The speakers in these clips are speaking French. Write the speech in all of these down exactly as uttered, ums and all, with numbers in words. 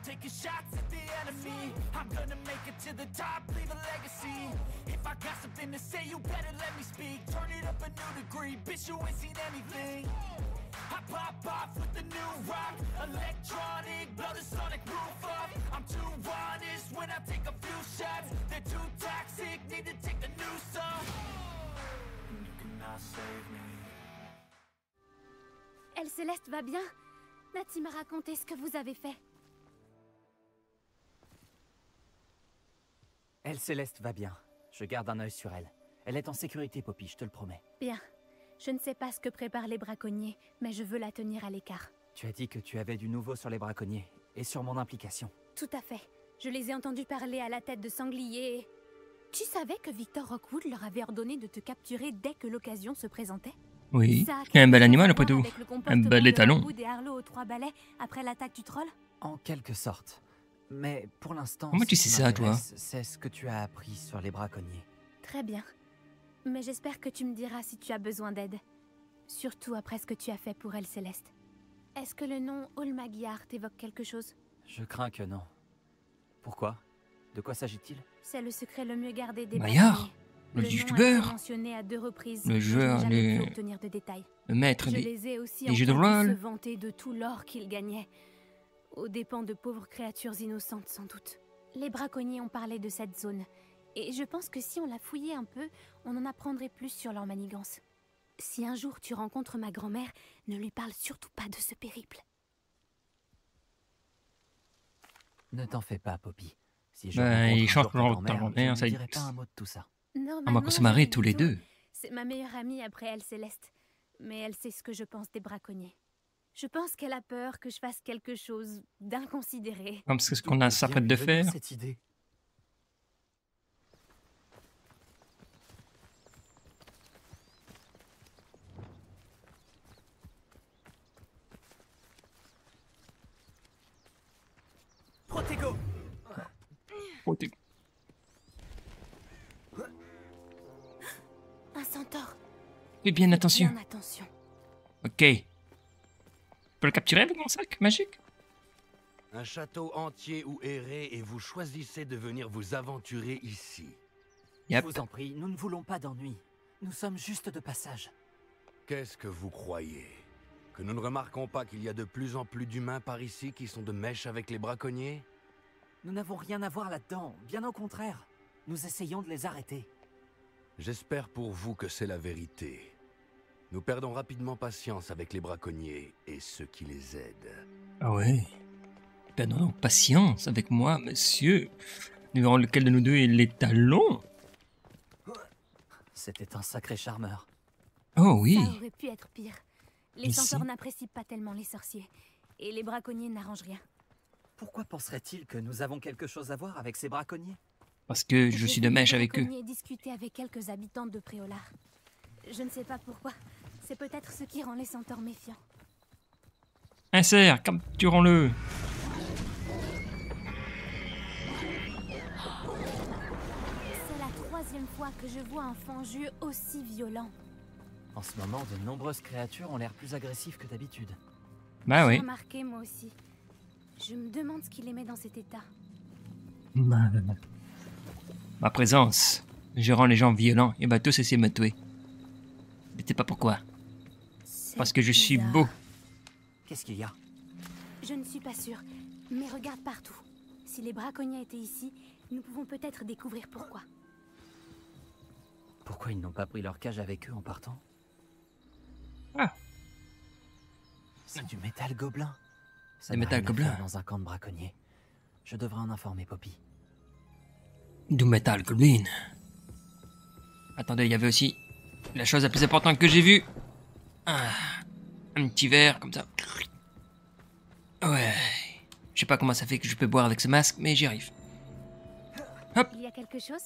taking shots at the enemy. I'm gonna make it to the top, leave a legacy. If I got something to say, you better let me speak. Turn it up a new degree, bitch, you ain't seen anything. I pop off with the new rock, electronic, blow the sonic roof up. I'm too honest when I take a few shots. They're too toxic, need to take the noose off. You cannot save me. Elle Céleste va bien? Nati m'a raconté ce que vous avez fait. Elle Céleste va bien. Je garde un œil sur elle. Elle est en sécurité, Poppy, je te le promets. Bien. Je ne sais pas ce que préparent les braconniers, mais je veux la tenir à l'écart. Tu as dit que tu avais du nouveau sur les braconniers, et sur mon implication. Tout à fait. Je les ai entendus parler à la tête de sangliers. Et... Tu savais que Victor Rockwood leur avait ordonné de te capturer dès que l'occasion se présentait? Oui, Ça a c'est un bel quelque animal chose à après voir tout. avec le Un comportement bel de étalon. Rockwood et Arlo aux trois balais après l'attaque du troll? En quelque sorte. Mais pour l'instant, Comment tu ce sais qui ça, toi? m'intéresse, c'est ce que tu as appris sur les braconniers. Très bien. Mais j'espère que tu me diras si tu as besoin d'aide. Surtout après ce que tu as fait pour elle, Céleste. Est-ce que le nom Olmagyar t'évoque quelque chose? Je crains que non. Pourquoi? De quoi s'agit-il? C'est le secret le mieux gardé des Maillard, braconniers. le nom a été youtubeur, mentionné à deux reprises, le mais je joueur, n'ai jamais les- pu obtenir de détails. le maître Je des... les ai aussi des jeux de entendus rôle. se vanter de tout l'or qu'ils gagnaient, aux dépens de pauvres créatures innocentes sans doute. Les braconniers ont parlé de cette zone, et je pense que si on la fouillait un peu, on en apprendrait plus sur leur manigance. Si un jour tu rencontres ma grand-mère, ne lui parle surtout pas de ce périple. Ne t'en fais pas, Poppy. Si je Ben, rencontre il un change jour ta pour grand-mère, ta grand-mère, je ça ne y- dirai pas un mot de tout ça. Normalement, On va qu'on se je marrer l'aime tous les plutôt. deux. C'est ma meilleure amie après elle, Céleste. Mais elle sait ce que je pense des braconniers. Je pense qu'elle a peur que je fasse quelque chose d'inconsidéré. Comme c'est ce D'où qu'on peut s'apprête bien de lui venir faire. cette idée? Protego. Oh, t'es- Un centaure. Fais bien attention. Bien attention. Ok. Je peux le capturer avec mon sac magique? Un château entier où errer et vous choisissez de venir vous aventurer ici. Je Yep. vous en prie, nous ne voulons pas d'ennui. Nous sommes juste de passage. Qu'est-ce que vous croyez? Que nous ne remarquons pas qu'il y a de plus en plus d'humains par ici qui sont de mèche avec les braconniers? Nous n'avons rien à voir là-dedans, bien au contraire. Nous essayons de les arrêter. J'espère pour vous que c'est la vérité. Nous perdons rapidement patience avec les braconniers et ceux qui les aident. Ah ouais. Perdons donc patience avec moi, monsieur. Nous verrons lequel de nous deux est l'étalon. C'était un sacré charmeur. Oh oui. Ça aurait pu être pire. Les Ici. centaures n'apprécient pas tellement les sorciers. Et les braconniers n'arrangent rien. Pourquoi penserait-il que nous avons quelque chose à voir avec ces braconniers? Parce que je J'ai suis vu de mèche les avec eux. braconniers discuter avec quelques habitants de Préolard. Je ne sais pas pourquoi. C'est peut-être ce qui rend les centaures méfiants. Insère, capturons-le. C'est la troisième fois que je vois un fangieux aussi violent. En ce moment, de nombreuses créatures ont l'air plus agressives que d'habitude. Bah J'ai oui. remarqué moi aussi. Je me demande ce qui les met dans cet état. Ma ma présence. Je rends les gens violents et va tous essayer de me tuer. Mais c'est pas pourquoi. C'est Parce que je suis bizarre. beau. Qu'est-ce qu'il y a? Je ne suis pas sûre, mais regarde partout. Si les braconniers étaient ici, nous pouvons peut-être découvrir pourquoi. Pourquoi ils n'ont pas pris leur cage avec eux en partant? Ah. C'est du métal gobelin. Ça Du n'a métal rien à gobelin. faire dans un camp de braconniers. Je devrais en informer Poppy. Du métal goblin. Attendez, il y avait aussi la chose la plus importante que j'ai vue. Ah, un petit verre comme ça. Ouais. Je sais pas comment ça fait que je peux boire avec ce masque, mais j'y arrive. Il y a quelque chose?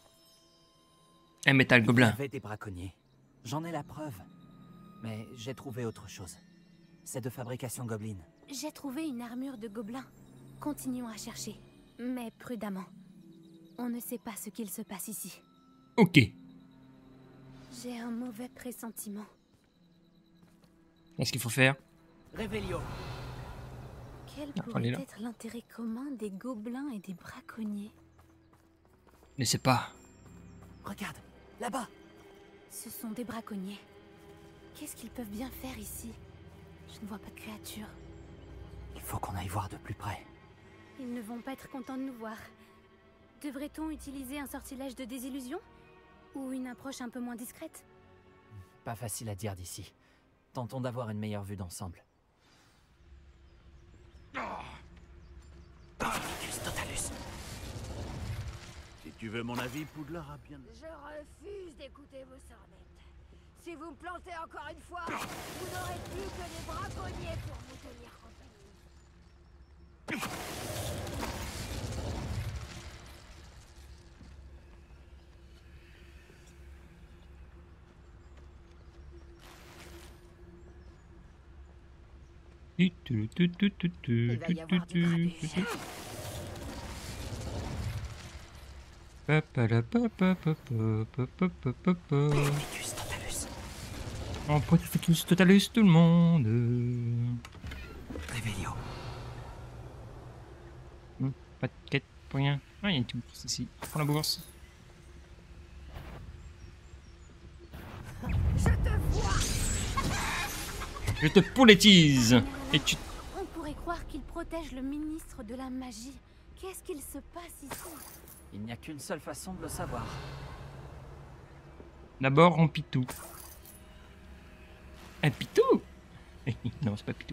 Un métal Il y gobelin. avait des braconniers. J'en ai la preuve. Mais j'ai trouvé autre chose. C'est de fabrication gobeline. J'ai trouvé une armure de gobelin. Continuons à chercher, mais prudemment. On ne sait pas ce qu'il se passe ici. Ok. J'ai un mauvais pressentiment. Qu'est-ce qu'il faut faire? Révélio. Quel Ah, pourrait allez là. être l'intérêt commun des gobelins et des braconniers? Ne sais pas. Regarde, là-bas. Ce sont des braconniers. Qu'est-ce qu'ils peuvent bien faire ici? Je ne vois pas de créatures. Il faut qu'on aille voir de plus près. Ils ne vont pas être contents de nous voir. Devrait-on utiliser un sortilège de désillusion? Ou une approche un peu moins discrète? Pas facile à dire d'ici. Tentons d'avoir une meilleure vue d'ensemble. Vicus Totalus. Si tu veux mon avis, Poudlard a bien... Je refuse d'écouter vos sornettes. Si vous me plantez encore une fois, vous n'aurez plus que des braconniers pour vous tenir compagnie. Tu, tu, tu, tu, tu, tu, Il va y tu, avoir tu, du tu, grabuge. tu. Pa, pa, la, pa, pa, pa, pa, pa, pa, pa, pa, pa. Vicus Totalus. On peut Vicus Totalus tout le monde. Réveillon. Hmm, pas de quête pour rien. Ah, il y a une petite bourse ici. Prends la bourse. Je te pouletise. Et tu... On pourrait croire qu'il protège le ministre de la magie. Qu'est-ce qu'il se passe ici? Il n'y a qu'une seule façon de le savoir. D'abord, on pitou. Un pitou? Non, c'est pas pitou.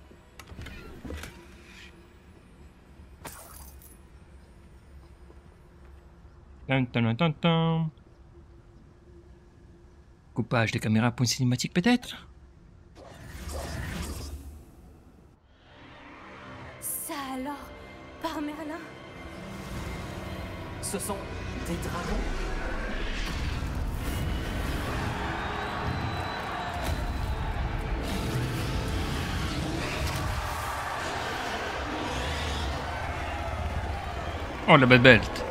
Tan, tan, tan, tan. Coupage de caméra pour une cinématique peut-être? Ça alors? Par Merlin? Ce sont des dragons. Oh, la belle belt.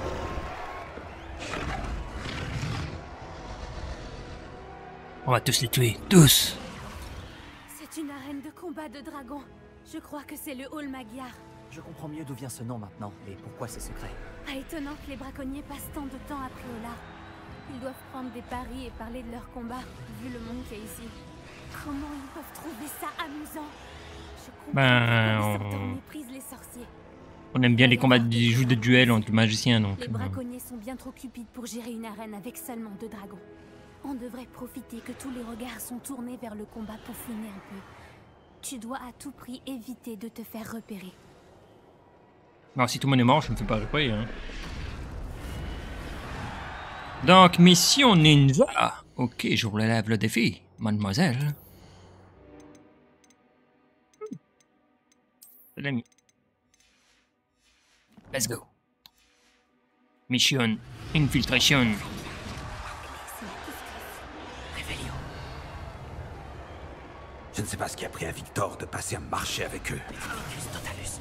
On va tous les tuer, tous. C'est une arène de combat de dragons. Je crois que c'est le hall Magyar. Je comprends mieux d'où vient ce nom maintenant, et pourquoi c'est secret. Ah, étonnant que les braconniers passent tant de temps à Préola. Ils doivent prendre des paris et parler de leur combat, vu le monde qu'il y a ici. Comment ils peuvent trouver ça amusant? Je comprends Ben, pourquoi les on- sorteurs méprisent les sorciers. On aime bien les combats des jeux de duel entre magiciens, donc. Les euh, braconniers sont bien trop cupides pour gérer une arène avec seulement deux dragons. On devrait profiter que tous les regards sont tournés vers le combat pour finir un peu. Tu dois à tout prix éviter de te faire repérer. Non, si tout le monde est mort, je me fais pas repérer. Hein. Donc, mission ninja. Ok, je vous relève le défi, mademoiselle. Hmm. C'est l'ami. Let's go. Mission infiltration. Réveillon. Je ne sais pas ce qui a pris à Victor de passer un marché avec eux. Vicus Totalus.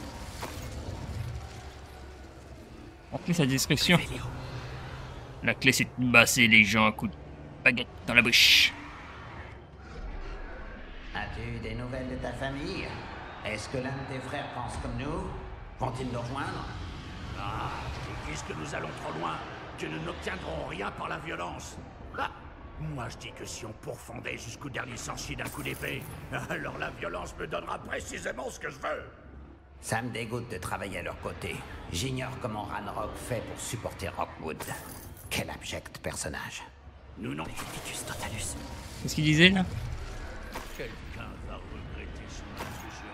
Après sa description. Réveillon. La clé, c'est de basser les gens à coups de baguette dans la bouche. As-tu des nouvelles de ta famille? Est-ce que l'un de tes frères pense comme nous? Vont-ils nous rejoindre? Ah, et puisque nous allons trop loin, que nous n'obtiendrons rien par la violence. Ah, moi je dis que si on pourfendait jusqu'au dernier sorcier d'un coup d'épée, alors la violence me donnera précisément ce que je veux. Ça me dégoûte de travailler à leur côté. J'ignore comment Ranrock fait pour supporter Rockwood. Quel abject personnage. Nous non. Vicus Totalus. Qu'est-ce qu'il disait là? Quelqu'un va regretter son intrusion.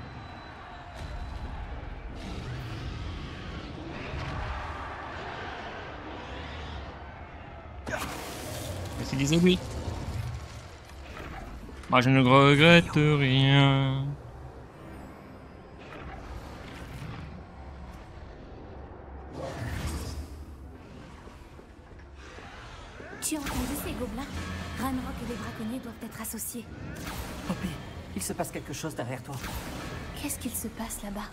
Qu'est-ce qu'il disait lui? Moi je ne regrette rien. Tu as entendu ces gobelins? Ranrock et les braconniers doivent être associés. Poppy, il se passe quelque chose derrière toi. Qu'est-ce qu'il se passe là-bas?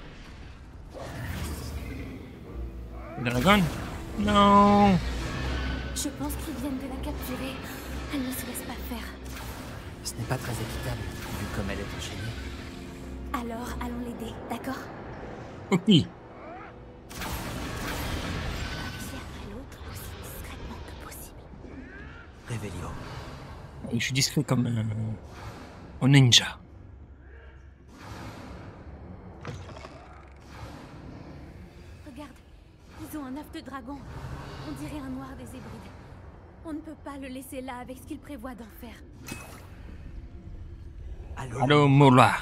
Dragon? Non. Je pense qu'ils viennent de la capturer. Elle ne se laisse pas faire. Ce n'est pas très équitable, vu comme elle est enchaînée. Alors, allons l'aider, d'accord? Ok. Un pied après l'autre, aussi discrètement que possible. Revelio. Et je suis discret comme un, un ninja. Regarde, ils ont un œuf de dragon. On dirait un noir des Hébrides. On ne peut pas le laisser là avec ce qu'il prévoit d'en faire. Allô, Allô, Mola.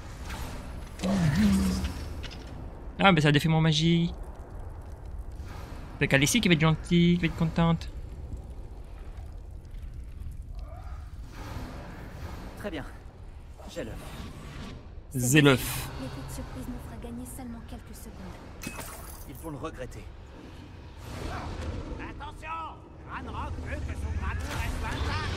Ah, mais ça a défait mon magie. C'est Khaleesi qui va être gentille, qui va être contente. Très bien. J'ai l'œuf. C'est l'œuf. L'effet de surprise nous fera gagner seulement quelques secondes. Ils vont le regretter. Attention! Ranrock veut que son grade reste intact!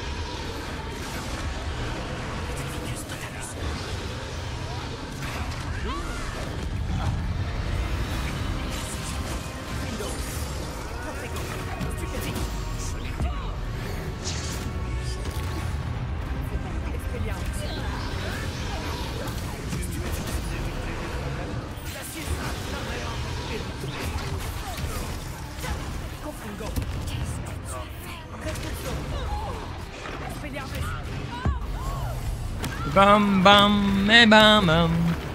Bam bam, et bam bam.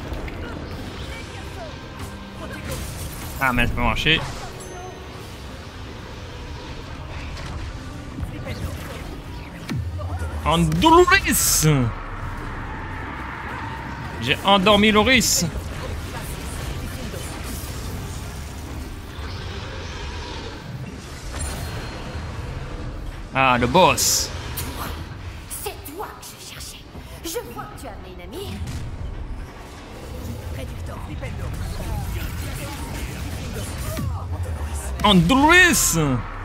Ah, mais ça peut marcher. Andoulouris! J'ai endormi Loris. Ah, le boss. C'est toi que je cherchais. Je vois que tu as amené une amie. Réducteur, Flipendo. Andoulouris!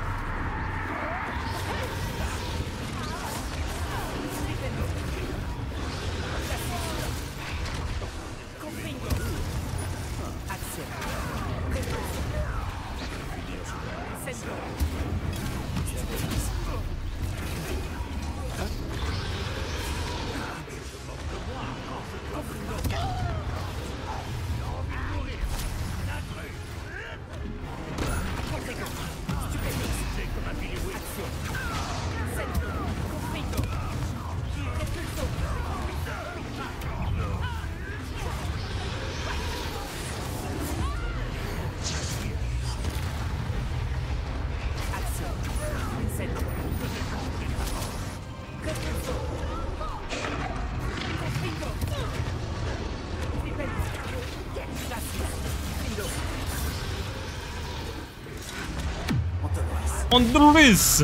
Andoulouris!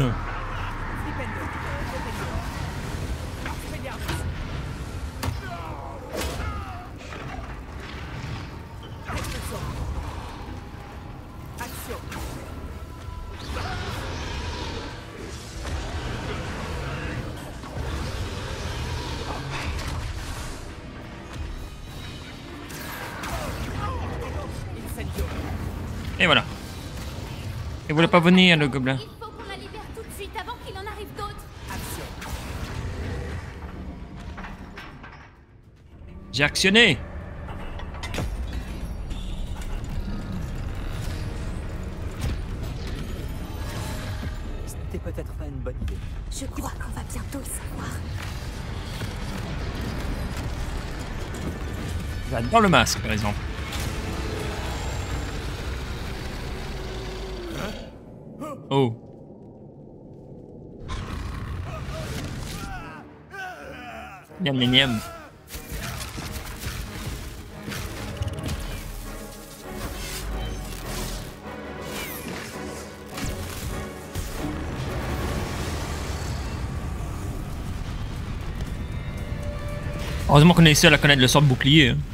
Et voilà. Il voulait pas venir, le gobelin. Il faut qu'on la libère tout de suite avant qu'il en arrive d'autres. J'ai actionné. C'était peut-être pas une bonne idée. Je crois qu'on va bientôt le savoir. J'adore le masque, par exemple. Oh. Miam miam miam. Heureusement qu'on est seul à connaître le sort de bouclier. Hein.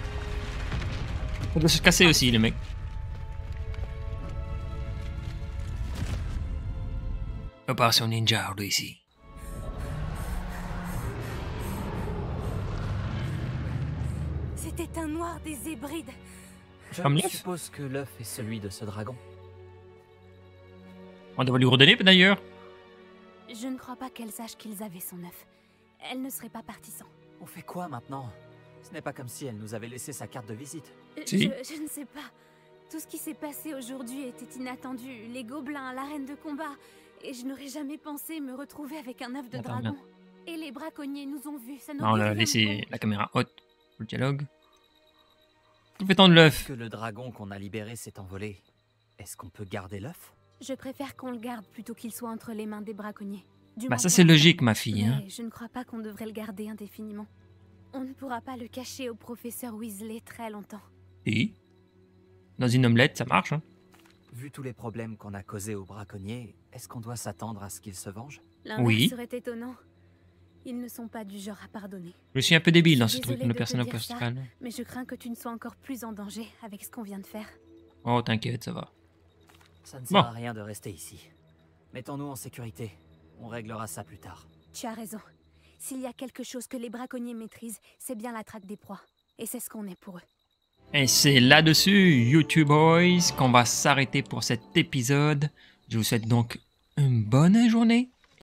On doit se casser aussi, les mecs. Opération Ninja hors d'ici. C'était un noir des Hébrides. Je Comme l'œuf. suppose que l'œuf est celui de ce dragon. On devrait lui redonner d'ailleurs. Je ne crois pas qu'elle sache qu'ils avaient son œuf. Elle ne serait pas partie sans. On fait quoi maintenant? Ce n'est pas comme si elle nous avait laissé sa carte de visite. Euh, Si. Je, je ne sais pas. Tout ce qui s'est passé aujourd'hui était inattendu. Les gobelins, l'arène de combat. Et je n'aurais jamais pensé me retrouver avec un œuf de Attends, dragon. bien. Et les braconniers nous ont vus. Ça Non, on a n'aurait laissé rien de la caméra haute pour le dialogue. On fait tendre l'œuf. Que le dragon qu'on a libéré s'est envolé. Est-ce qu'on peut garder l'œuf? bon. Je préfère qu'on le garde plutôt qu'il soit entre les mains des braconniers. Du Bah moins ça pour c'est l'instant. logique ma fille. Hein. Mais je ne crois pas qu'on devrait le garder indéfiniment. On ne pourra pas le cacher au professeur Weasley très longtemps. Et dans une omelette ça marche. Hein. Vu tous les problèmes qu'on a causés aux braconniers, est-ce qu'on doit s'attendre à ce qu'ils se vengent? L'inverse Oui. serait étonnant. Ils ne sont pas du genre à pardonner. Je suis un peu débile dans Je ce suis truc, désolée le de te personnage dire ça, principal. Mais je crains que tu ne sois encore plus en danger avec ce qu'on vient de faire. Oh t'inquiète, ça va. Ça ne Bon. sert à rien de rester ici. Mettons-nous en sécurité. On réglera ça plus tard. Tu as raison. S'il y a quelque chose que les braconniers maîtrisent, c'est bien la traque des proies. Et c'est ce qu'on est pour eux. Et c'est là-dessus, YouTube Boys, qu'on va s'arrêter pour cet épisode. Je vous souhaite donc une bonne journée.